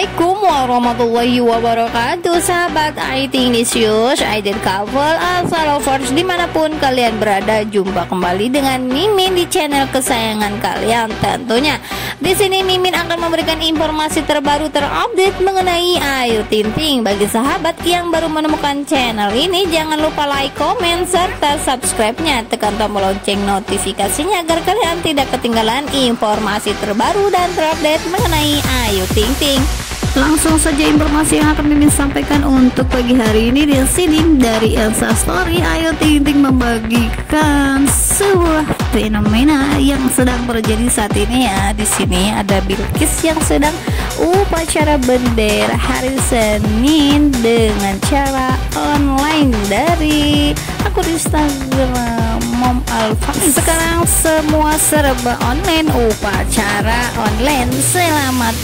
Assalamualaikum warahmatullahi wabarakatuh. Sahabat IT News, Idol Couple, Alpha Lovers dimanapun kalian berada, jumpa kembali dengan Mimin di channel kesayangan kalian. Tentunya di sini Mimin akan memberikan informasi terbaru terupdate mengenai Ayu Ting Ting. Bagi sahabat yang baru menemukan channel ini, jangan lupa like, komen, serta subscribe-nya. Tekan tombol lonceng notifikasinya agar kalian tidak ketinggalan informasi terbaru dan terupdate mengenai Ayu Ting Ting. Langsung saja informasi yang akan Mimin sampaikan untuk pagi hari ini di sini dari Insta Story. Ayu Ting Ting membagikan sebuah fenomena yang sedang terjadi saat ini ya. Di sini ada Bilkis yang sedang upacara bendera hari Senin dengan cara online dari akun Instagram Mom Alfa. Sekarang semua serba online, upacara online. Selamat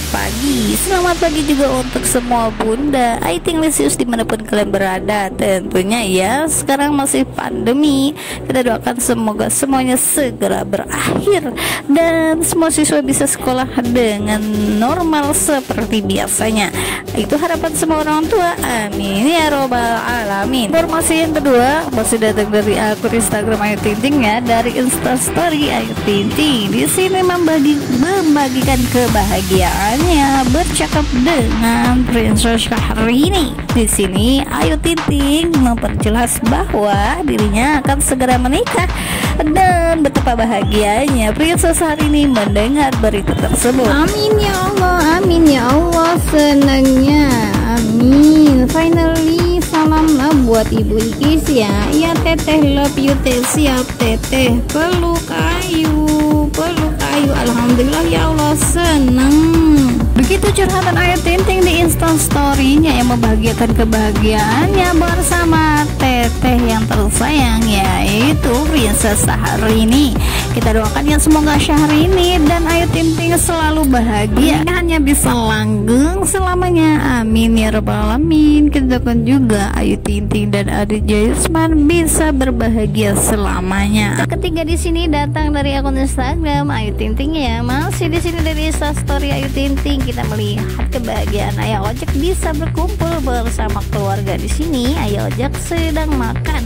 pagi juga untuk semua bunda IT News dimanapun kalian berada. Tentunya ya, sekarang masih pandemi, kita doakan semoga semuanya segera berakhir dan semua siswa bisa sekolah dengan normal seperti biasanya. Itu harapan semua orang tua, amin ya robbal alamin. Informasi yang kedua masih datang dari akun Instagram Ayu Ting Ting ya, dari Insta Story Ayu Ting Ting. Di sini membagikan kebahagiaannya bercakap dengan Princess Syahrini. Di sini Ayu Ting Ting memperjelas bahwa dirinya akan segera menikah dan betapa bahagianya Princess Syahrini mendengar berita tersebut. Amin ya Allah, senangnya, amin. Finally, salam lah buat Ibu Ikis ya. Ya teteh, love you teh, siap teteh. Peluk Ayu. Alhamdulillah ya Allah, senang. Begitu curhatan Ayu Ting Ting di Insta Story-nya yang membahagiakan kebahagiaannya bersama teteh yang tersayang, yaitu Princess Syahrini. Kita doakan ya semoga Syahrini dan Ayu Ting Ting selalu bahagia, hanya bisa langgeng selamanya, amin ya rabbal alamin. Kita doakan juga Ayu Ting Ting dan Ade Jaisman bisa berbahagia selamanya. Ketiga di sini datang dari akun Instagram Ayu Ting Ting ya. Masih di sini dari Insta Story Ayu Ting Ting, kita melihat kebahagiaan Ayah Ojek bisa berkumpul bersama keluarga. Di sini Ayah Ojek sedang makan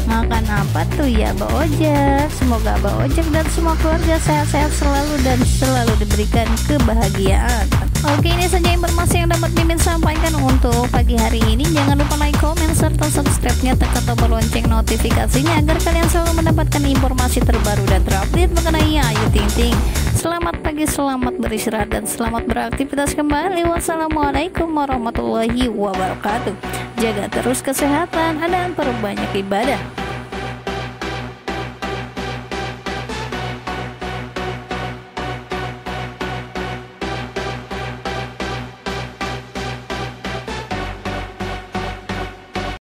apa tuh ya Mbak Ojek. Semoga Mbak Ojek dan semua keluarga sehat-sehat selalu dan selalu diberikan kebahagiaan. Oke, ini saja informasi yang dapat Mimin sampaikan untuk pagi hari ini. Jangan lupa like, komen, serta subscribe-nya, tekan tombol lonceng notifikasinya agar kalian selalu mendapatkan informasi terbaru dan terupdate mengenai Ayu Ting Ting. Selamat pagi, selamat beristirahat, dan selamat beraktivitas kembali. Wassalamualaikum warahmatullahi wabarakatuh. Jaga terus kesehatan dan perbanyak ibadah.